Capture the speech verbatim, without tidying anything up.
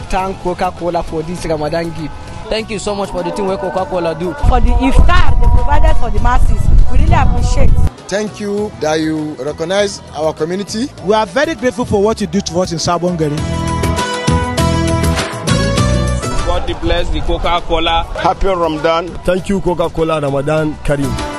thank Coca-Cola for this Ramadan gift. Thank you so much for the thing where Coca-Cola do. For the iftar they provided for the masses, we really appreciate. Thank you that you recognize our community. We are very grateful for what you do to us in Sabon Gari. God bless the Coca-Cola. Happy Ramadan. Thank you, Coca-Cola Ramadan Karim.